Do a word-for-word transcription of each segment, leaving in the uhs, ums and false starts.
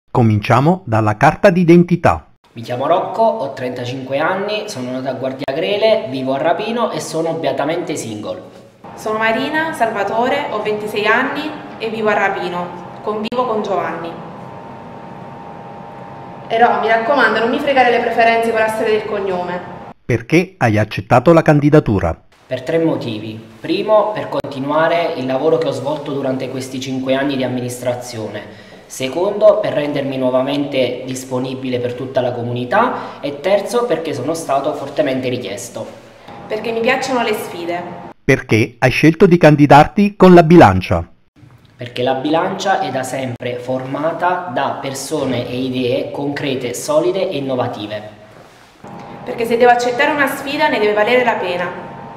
Cominciamo dalla carta d'identità. Mi chiamo Rocco, ho trentacinque anni, sono nato a Guardiagrele, vivo a Rapino e sono beatamente single. Sono Marina Salvatore, ho ventisei anni e vivo a Rapino, convivo con Giovanni. Però mi raccomando, non mi fregare le preferenze con la storia del cognome. Perché hai accettato la candidatura? Per tre motivi. Primo, per continuare il lavoro che ho svolto durante questi cinque anni di amministrazione. Secondo, per rendermi nuovamente disponibile per tutta la comunità. E terzo, perché sono stato fortemente richiesto. Perché mi piacciono le sfide. Perché hai scelto di candidarti con la bilancia? Perché la bilancia è da sempre formata da persone e idee concrete, solide e innovative. Perché se devo accettare una sfida ne deve valere la pena.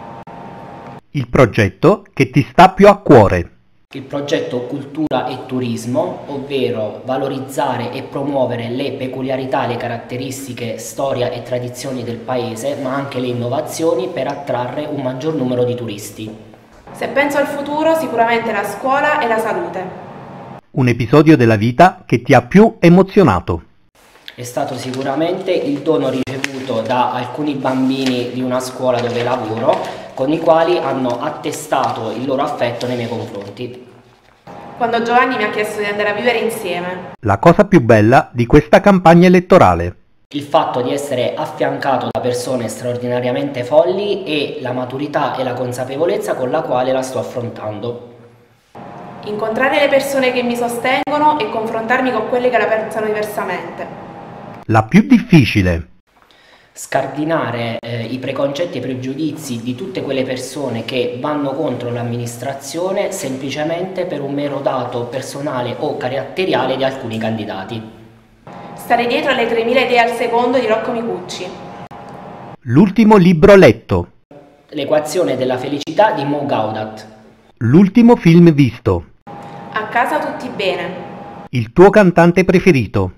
Il progetto che ti sta più a cuore. Il progetto Cultura e Turismo, ovvero valorizzare e promuovere le peculiarità, le caratteristiche, storia e tradizioni del paese, ma anche le innovazioni per attrarre un maggior numero di turisti. Se penso al futuro, sicuramente la scuola e la salute. Un episodio della vita che ti ha più emozionato. È stato sicuramente il dono ricevuto da alcuni bambini di una scuola dove lavoro, con i quali hanno attestato il loro affetto nei miei confronti. Quando Giovanni mi ha chiesto di andare a vivere insieme. La cosa più bella di questa campagna elettorale. Il fatto di essere affiancato da persone straordinariamente folli e la maturità e la consapevolezza con la quale la sto affrontando. Incontrare le persone che mi sostengono e confrontarmi con quelle che la pensano diversamente. La più difficile. Scardinare eh, i preconcetti e i pregiudizi di tutte quelle persone che vanno contro l'amministrazione semplicemente per un mero dato personale o caratteriale di alcuni candidati. Stare dietro alle tremila idee al secondo di Rocco Micucci. L'ultimo libro letto. L'equazione della felicità di Mo Gaudat. L'ultimo film visto. A casa tutti bene. Il tuo cantante preferito.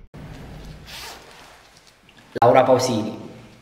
Laura Pausini.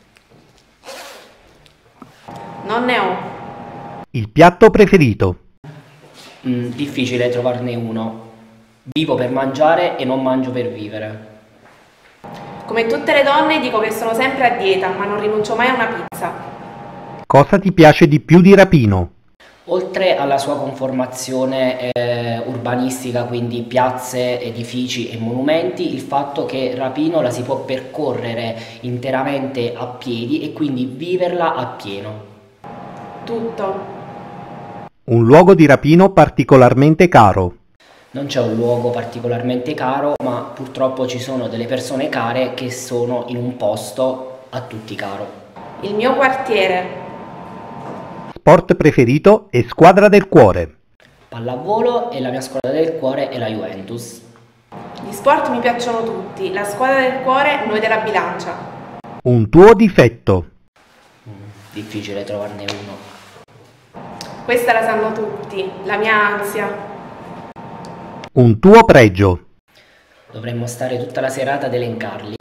Non ne ho. Il piatto preferito. Mm, difficile trovarne uno. Vivo per mangiare e non mangio per vivere. Come tutte le donne dico che sono sempre a dieta, ma non rinuncio mai a una pizza. Cosa ti piace di più di Rapino? Oltre alla sua conformazione eh, urbanistica, quindi piazze, edifici e monumenti, il fatto che Rapino la si può percorrere interamente a piedi e quindi viverla a pieno. Tutto. Un luogo di Rapino particolarmente caro. Non c'è un luogo particolarmente caro, ma purtroppo ci sono delle persone care che sono in un posto a tutti caro. Il mio quartiere. Sport preferito e squadra del cuore. Pallavolo e la mia squadra del cuore è la Juventus. Gli sport mi piacciono tutti, la squadra del cuore noi della bilancia. Un tuo difetto. Mm, difficile trovarne uno. Questa la sanno tutti, la mia ansia. Un tuo pregio. Dovremmo stare tutta la serata ad elencarli.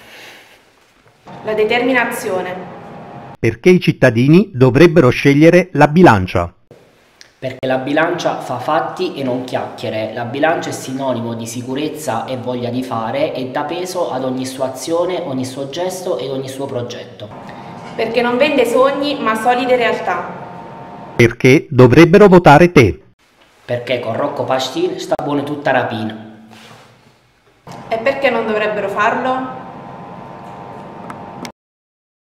La determinazione. Perché i cittadini dovrebbero scegliere la bilancia? Perché la bilancia fa fatti e non chiacchiere. La bilancia è sinonimo di sicurezza e voglia di fare e dà peso ad ogni sua azione, ogni suo gesto ed ogni suo progetto. Perché non vende sogni ma solide realtà. Perché dovrebbero votare te? Perché con Rocco Pastin sta buono tutta Rapina. E perché non dovrebbero farlo?